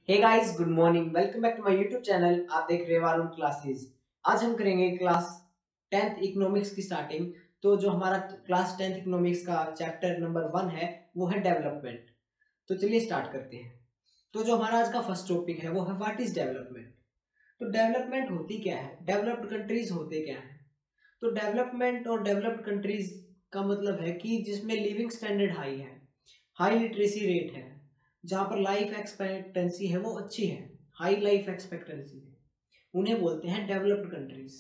Hey guys, good morning. Welcome back to my YouTube channel. आप देख रहे हैं वारुण क्लासेस। आज हम करेंगे क्लास 10th इकोनॉमिक्स की स्टार्टिंग। तो जो हमारा क्लास 10th इकोनॉमिक्स का चैप्टर नंबर 1 है वो है डेवलपमेंट। तो चलिए स्टार्ट करते हैं। तो जो हमारा आज का फर्स्ट टॉपिक है वो है व्हाट इज डेवलपमेंट। तो डेवलपमेंट होती क्या है, डेवलप्ड कंट्रीज होते क्या है। तो डेवलपमेंट और डेवलप्ड कंट्रीज का मतलब है कि जिसमें लिविंग स्टैंडर्ड हाई है, हाई लिटरेसी रेट है, जहाँ पर लाइफ एक्सपेक्टेंसी है वो अच्छी है, हाई लाइफ एक्सपेक्टेंसी है, उन्हें बोलते हैं डेवलप्ड कंट्रीज।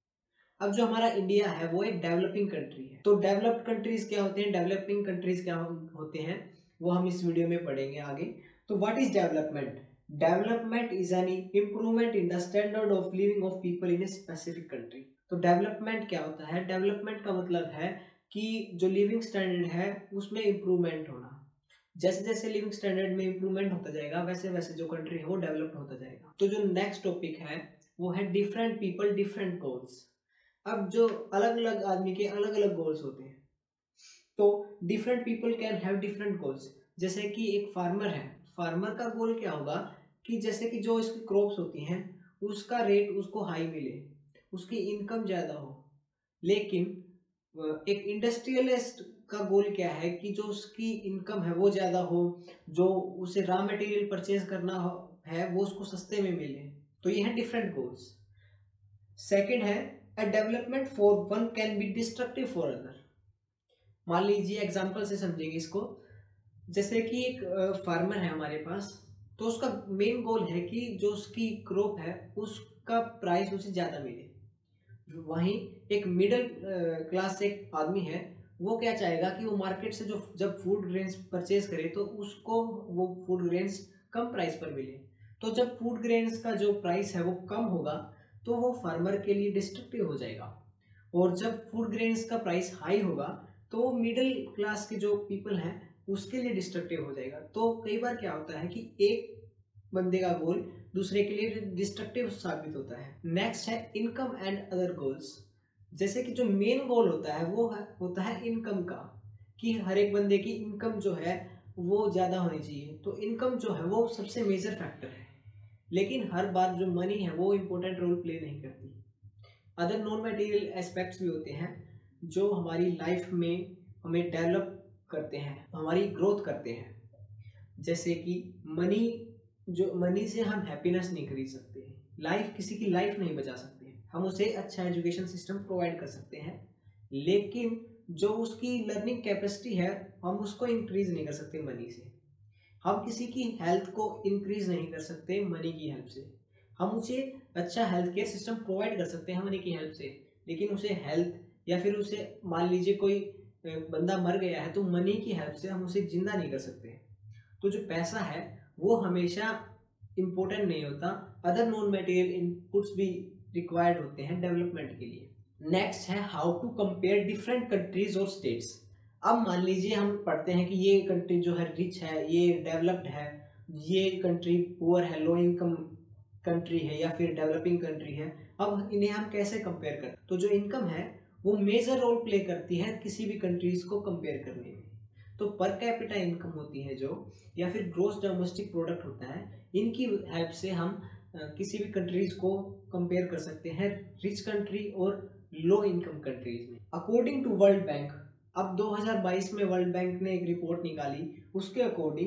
अब जो हमारा इंडिया है वो एक डेवलपिंग कंट्री है। तो डेवलप्ड कंट्रीज क्या होते हैं, डेवलपिंग कंट्रीज क्या होते हैं, वो हम इस वीडियो में पढ़ेंगे आगे। तो what is development? Development is an improvement in the standard of living of people in a specific country. तो डेवलपमेंट क्या होता है? डेवलपमेंट का मतलब है कि जो लिविंग स्टैंडर्ड है उसमें इम्प्रूवमेंट होना। जैसे जैसे लिविंग स्टैंडर्ड में इम्प्रूवमेंट होता जाएगा वैसे वैसे जो कंट्री है वो डेवलप होता जाएगा। तो जो नेक्स्ट टॉपिक है वो है डिफरेंट पीपल डिफरेंट गोल्स। अब जो अलग अलग आदमी के अलग अलग गोल्स होते हैं, तो different people can have different goals. जैसे कि एक फार्मर है, फार्मर का गोल क्या होगा कि जैसे कि जो इसकी क्रॉप्स होती हैं उसका रेट उसको हाई मिले, उसकी इनकम ज़्यादा हो। लेकिन एक इंडस्ट्रियलिस्ट का गोल क्या है कि जो उसकी इनकम है वो ज़्यादा हो, जो उसे रॉ मटेरियल परचेज करना है वो उसको सस्ते में मिले। तो ये है डिफरेंट गोल्स। सेकंड है a development for one can be destructive for other. मान लीजिए एग्जांपल से समझेंगे इसको। जैसे कि एक फार्मर है हमारे पास, तो उसका मेन गोल है कि जो उसकी क्रॉप है उसका प्राइस उसे ज़्यादा मिले। वहीं एक मिडिल क्लास एक आदमी है, वो क्या चाहेगा कि वो मार्केट से जो जब फूड ग्रेन्स परचेज करे तो उसको वो फूड ग्रेन्स कम प्राइस पर मिले। तो जब फूड ग्रेन्स का जो प्राइस है वो कम होगा तो वो फार्मर के लिए डिस्ट्रक्टिव हो जाएगा। और जब फूड ग्रेन्स का प्राइस हाई होगा तो वो मिडिल क्लास के जो पीपल हैं उसके लिए डिस्ट्रक्टिव हो जाएगा। तो कई बार क्या होता है कि एक बंदे का गोल दूसरे के लिए डिस्ट्रक्टिव साबित होता है। नेक्स्ट है इनकम एंड अदर गोल्स। जैसे कि जो मेन गोल होता है वो होता है इनकम का, कि हर एक बंदे की इनकम जो है वो ज़्यादा होनी चाहिए। तो इनकम जो है वो सबसे मेजर फैक्टर है। लेकिन हर बार जो मनी है वो इम्पोर्टेंट रोल प्ले नहीं करती। अदर नॉन मटेरियल एस्पेक्ट्स भी होते हैं जो हमारी लाइफ में हमें डेवलप करते हैं, हमारी ग्रोथ करते हैं। जैसे कि मनी, जो मनी से हम हैप्पीनेस नहीं खरीद सकते, लाइफ किसी की लाइफ नहीं बचा सकते। हम उसे अच्छा एजुकेशन सिस्टम प्रोवाइड कर सकते हैं, लेकिन जो उसकी लर्निंग कैपेसिटी है हम उसको इंक्रीज नहीं कर सकते मनी से। हम किसी की हेल्थ को इंक्रीज नहीं कर सकते मनी की हेल्प से। हम उसे अच्छा हेल्थ केयर सिस्टम प्रोवाइड कर सकते हैं मनी की हेल्प से, लेकिन उसे हेल्थ या फिर उसे मान लीजिए कोई बंदा मर गया है तो मनी की हेल्प से हम उसे जिंदा नहीं कर सकते। तो जो पैसा है वो हमेशा इम्पोर्टेंट नहीं होता, अदर नॉन मटेरियल इनपुट्स भी रिक्वायर्ड होते हैं डेवलपमेंट के लिए। नेक्स्ट है how to compare different countries और स्टेट्स। अब मान लीजिए हम पढ़ते हैं कि ये कंट्री जो है रिच है, ये डेवलप्ड है, ये कंट्री पुअर है, लो इनकम कंट्री है या फिर डेवलपिंग कंट्री है। अब इन्हें हम कैसे कंपेयर करें? तो जो इनकम है वो मेजर रोल प्ले करती है किसी भी कंट्रीज को कंपेयर करने में। तो पर कैपिटा इनकम होती है जो, या फिर ग्रोस डोमेस्टिक प्रोडक्ट होता है, इनकी हेल्प से हम किसी भी कंट्रीज को कंपेयर कर सकते हैं रिच कंट्री और लो इनकम कंट्रीज में। अकॉर्डिंग टू वर्ल्ड बैंक, अब 2022 में वर्ल्ड बैंक ने एक रिपोर्ट निकाली, उसके अकॉर्डिंग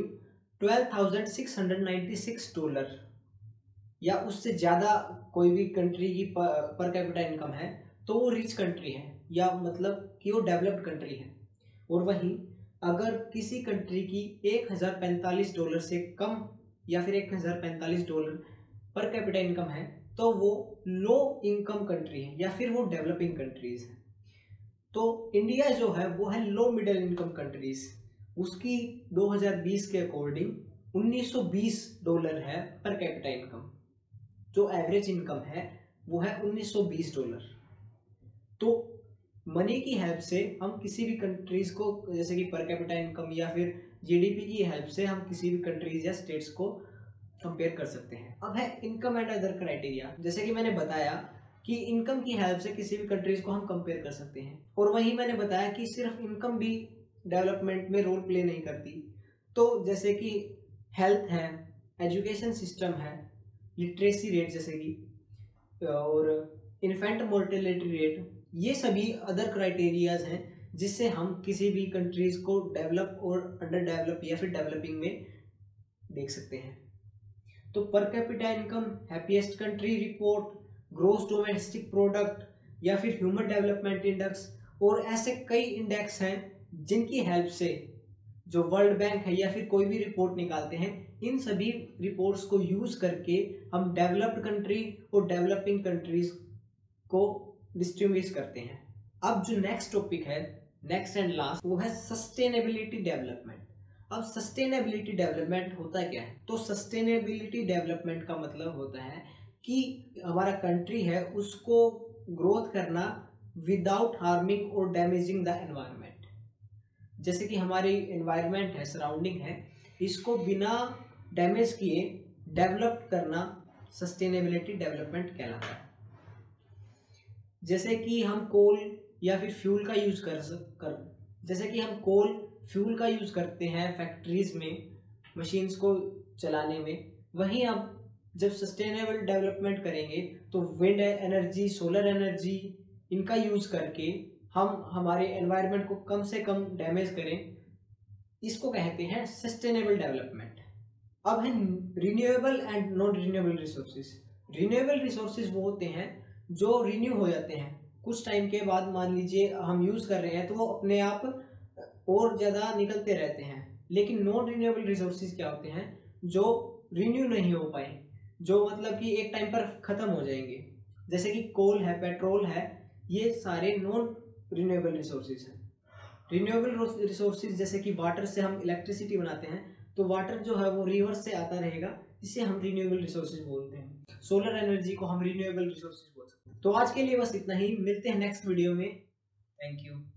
$12,696 या उससे ज़्यादा कोई भी कंट्री की पर कैपिटा इनकम है तो वो रिच कंट्री है, या मतलब कि वो डेवलप्ड कंट्री है। और वहीं अगर किसी कंट्री की $1,045 से कम या फिर $1,045 पर कैपिटा इनकम है तो वो लो इनकम कंट्री है या फिर वो डेवलपिंग कंट्रीज है। तो इंडिया जो है वो है लो मिडिल इनकम कंट्रीज। उसकी 2020 के अकॉर्डिंग $1920 है पर कैपिटा इनकम। जो एवरेज इनकम है वो है $1920। तो मनी की हेल्प से हम किसी भी कंट्रीज को, जैसे कि पर कैपिटा इनकम या फिर जीडीपी की हेल्प से हम किसी भी कंट्रीज या स्टेट्स को कंपेयर कर सकते हैं। अब है इनकम एंड अदर क्राइटेरिया। जैसे कि मैंने बताया कि इनकम की हेल्प से किसी भी कंट्रीज को हम कंपेयर कर सकते हैं, और वहीं मैंने बताया कि सिर्फ इनकम भी डेवलपमेंट में रोल प्ले नहीं करती। तो जैसे कि हेल्थ है, एजुकेशन सिस्टम है, लिटरेसी रेट जैसे कि, और इन्फेंट मोर्टेलिटी रेट, ये सभी अदर क्राइटेरियाज हैं जिससे हम किसी भी कंट्रीज को डेवलप और अंडर डेवलप या फिर डेवलपिंग में देख सकते हैं। तो per capita income, happiest country report, gross domestic product या फिर ह्यूमन डेवलपमेंट इंडेक्स, और ऐसे कई इंडेक्स हैं जिनकी हेल्प से जो वर्ल्ड बैंक है या फिर कोई भी रिपोर्ट निकालते हैं, इन सभी रिपोर्ट्स को यूज करके हम डेवलप्ड कंट्री और डेवलपिंग कंट्रीज को डिस्ट्रीब्यूट करते हैं। अब जो नेक्स्ट टॉपिक है, नेक्स्ट एंड लास्ट, वो है सस्टेनेबिलिटी डेवलपमेंट। अब सस्टेनेबिलिटी डेवलपमेंट होता क्या है? तो सस्टेनेबिलिटी डेवलपमेंट का मतलब होता है कि हमारा कंट्री है उसको ग्रोथ करना विदाउट हार्मिंग और डैमेजिंग द एनवायरनमेंट। जैसे कि हमारी एनवायरनमेंट है, सराउंडिंग है, इसको बिना डैमेज किए डेवलप करना सस्टेनेबिलिटी डेवलपमेंट कहलाता है। जैसे कि हम कोल या फिर फ्यूल का यूज जैसे कि हम कोल फ्यूल का यूज करते हैं फैक्ट्रीज में, मशीन्स को चलाने में, वहीं अब जब सस्टेनेबल डेवलपमेंट करेंगे तो विंड एनर्जी, सोलर एनर्जी, इनका यूज करके हम हमारे एनवायरनमेंट को कम से कम डैमेज करें, इसको कहते हैं सस्टेनेबल डेवलपमेंट। अब है renewable and non renewable resources. Renewable resources वो होते हैं जो रिन्यू हो जाते हैं कुछ टाइम के बाद, मान लीजिए हम यूज कर रहे हैं तो वो अपने आप और ज़्यादा निकलते रहते हैं। लेकिन नॉन रिन्यूएबल रिसोर्सेज क्या होते हैं? जो रिन्यू नहीं हो पाए, जो मतलब कि एक टाइम पर ख़त्म हो जाएंगे। जैसे कि कोल है, पेट्रोल है, ये सारे नॉन रिन्यूएबल रिसोर्सेज हैं। रिन्यूएबल रिसोर्सेज जैसे कि वाटर से हम इलेक्ट्रिसिटी बनाते हैं, तो वाटर जो है वो रिवर से आता रहेगा, इसे हम रिन्यूएबल रिसोर्सेज बोलते हैं। सोलर एनर्जी को हम रिन्यूएबल रिसोर्सेज बोलते हैं। तो आज के लिए बस इतना ही, मिलते हैं नेक्स्ट वीडियो में। Thank you.